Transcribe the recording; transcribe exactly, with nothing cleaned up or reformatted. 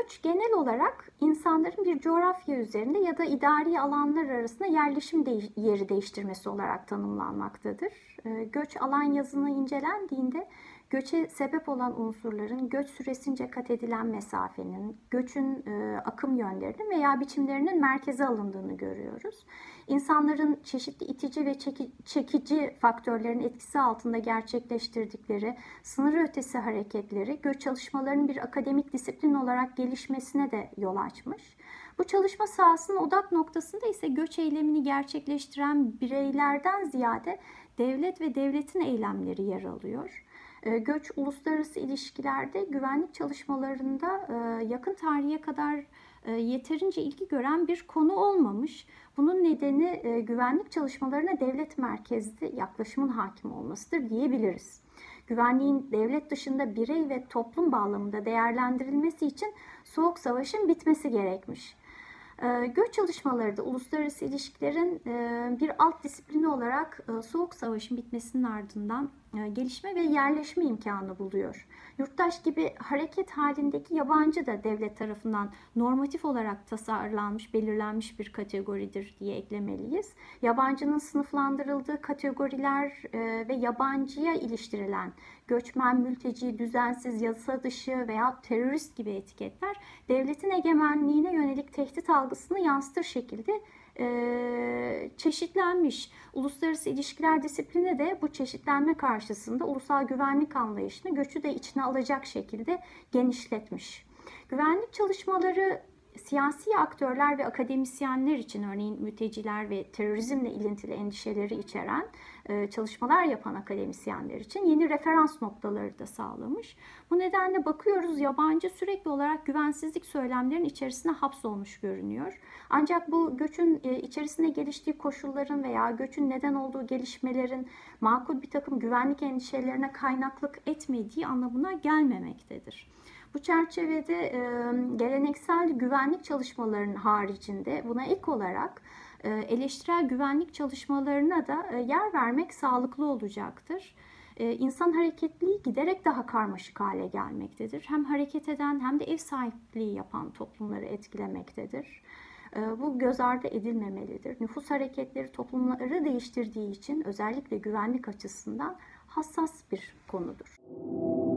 Göç genel olarak insanların bir coğrafya üzerinde ya da idari alanlar arasında yerleşim de yeri değiştirmesi olarak tanımlanmaktadır. Göç alan yazını incelendiğinde göçe sebep olan unsurların, göç süresince kat edilen mesafenin, göçün akım yönlerinin veya biçimlerinin merkeze alındığını görüyoruz. İnsanların çeşitli itici ve çekici faktörlerin etkisi altında gerçekleştirdikleri sınır ötesi hareketleri göç çalışmalarının bir akademik disiplin olarak gelişmesine de yol açmış. Bu çalışma sahasının odak noktasında ise göç eylemini gerçekleştiren bireylerden ziyade devlet ve devletin eylemleri yer alıyor. Göç uluslararası ilişkilerde güvenlik çalışmalarında yakın tarihe kadar yeterince ilgi gören bir konu olmamış. Bunun nedeni güvenlik çalışmalarına devlet merkezli yaklaşımın hakim olmasıdır diyebiliriz. Güvenliğin devlet dışında birey ve toplum bağlamında değerlendirilmesi için Soğuk Savaş'ın bitmesi gerekmiş. Göç çalışmaları da uluslararası ilişkilerin bir alt disiplini olarak Soğuk Savaş'ın bitmesinin ardından gelişme ve yerleşme imkanı buluyor. Yurttaş gibi hareket halindeki yabancı da devlet tarafından normatif olarak tasarlanmış, belirlenmiş bir kategoridir diye eklemeliyiz. Yabancının sınıflandırıldığı kategoriler ve yabancıya iliştirilen göçmen, mülteci, düzensiz, yasa dışı veya terörist gibi etiketler devletin egemenliğine yönelik tehdit algısını yansıtır şekilde e, çeşitlenmiş. Uluslararası ilişkiler disiplini de bu çeşitlenme karşısında ulusal güvenlik anlayışını göçü de içine alacak şekilde genişletmiş. Güvenlik çalışmaları siyasi aktörler ve akademisyenler için, örneğin mülteciler ve terörizmle ilintili endişeleri içeren çalışmalar yapan akademisyenler için yeni referans noktaları da sağlamış. Bu nedenle bakıyoruz, yabancı sürekli olarak güvensizlik söylemlerinin içerisine hapsolmuş görünüyor. Ancak bu göçün içerisine geliştiği koşulların veya göçün neden olduğu gelişmelerin makul bir takım güvenlik endişelerine kaynaklık etmediği anlamına gelmemektedir. Bu çerçevede e, geleneksel güvenlik çalışmalarının haricinde buna ek olarak e, eleştirel güvenlik çalışmalarına da e, yer vermek sağlıklı olacaktır. E, insan hareketliliği giderek daha karmaşık hale gelmektedir. Hem hareket eden hem de ev sahipliği yapan toplumları etkilemektedir. E, bu göz ardı edilmemelidir. Nüfus hareketleri toplumları değiştirdiği için özellikle güvenlik açısından hassas bir konudur.